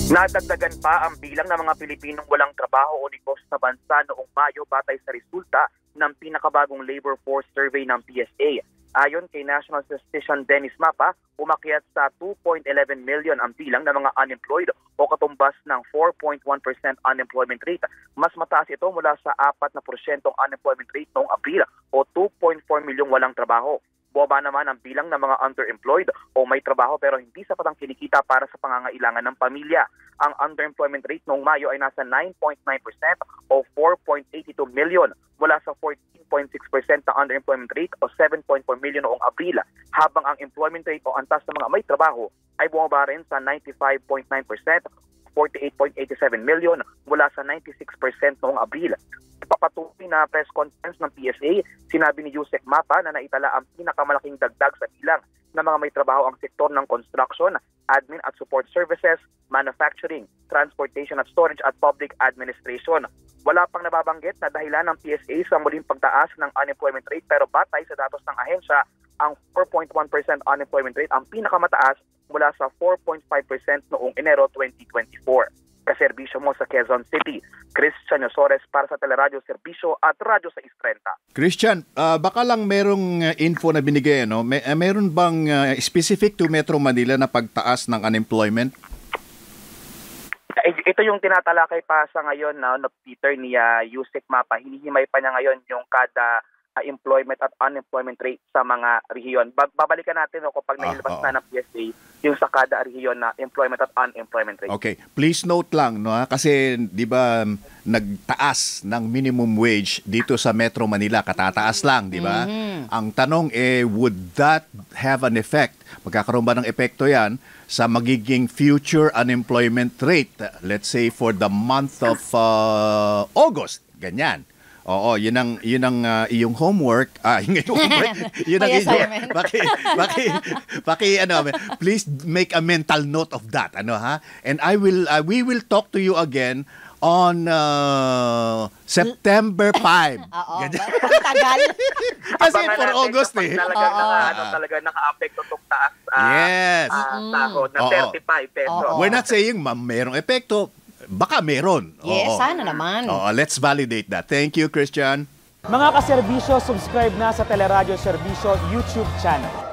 Nadagdagan pa ang bilang ng mga Pilipinong walang trabaho o negosyo sa bansa noong Mayo batay sa resulta ng pinakabagong labor force survey ng PSA. Ayon kay National Statistician Dennis Mapa, umakyat sa 2.11 million ang bilang ng mga unemployed o katumbas ng 4.1% unemployment rate. Mas mataas ito mula sa 4% unemployment rate noong Abril o 2.4 milyong walang trabaho. Bumaba naman ang bilang ng mga underemployed o may trabaho pero hindi sapat ang kinikita para sa pangangailangan ng pamilya. Ang underemployment rate noong Mayo ay nasa 9.9% o 4.82 million mula sa 14.6% na underemployment rate o 7.4 million noong Abril, habang ang employment rate o antas ng mga may trabaho ay bumaba rin sa 95.9%, 48.87 million mula sa 96% noong Abril. Papatuloy na press conference ng PSA, sinabi ni Yusek Mapa na naitala ang pinakamalaking dagdag sa bilang ng mga may trabaho ang sektor ng construction, admin at support services, manufacturing, transportation at storage at public administration. Wala pang nababanggit na dahilan ng PSA sa muling pagtaas ng unemployment rate, pero batay sa datos ng ahensya, ang 4.1% unemployment rate ang pinakamataas mula sa 4.5% noong Enero 2024. Kaserbisyo mo sa Quezon City, Christian Osores para sa Teleradyo Serbisyo at Radyo 630. Christian, baka lang merong info na binigay, no? Meron bang specific to Metro Manila na pagtaas ng unemployment? Ito yung tinatalakay pa sa ngayon na Peter ni Yusek Mapa. Hinihimay pa niya ngayon yung kada employment at unemployment rate sa mga rehiyon. Babalikan natin kapag nailabas na ng PSA yung sa kada rehiyon na employment at unemployment rate. Okay. Please note lang, no, kasi di ba nagtaas ng minimum wage dito sa Metro Manila, katataas lang, di ba? Ang tanong would that have an effect? Magkakaroon ba ng epekto yan sa magiging future unemployment rate, let's say for the month of August? Ganyan. Oo, yun ang iyong homework. Yung homework. Yun ang iyong please make a mental note of that, ha? And we will talk to you again on September 5. Oo. Tagal. Kasi for August Talaga naka-apekto itong taas. Yes. Sahod na 35 pesos. We're not saying merong epekto. Baka meron. Yes, sana naman. Let's validate that. Thank you, Christian. Mga kaserbisyo, subscribe na sa Teleradyo Serbisyo YouTube channel.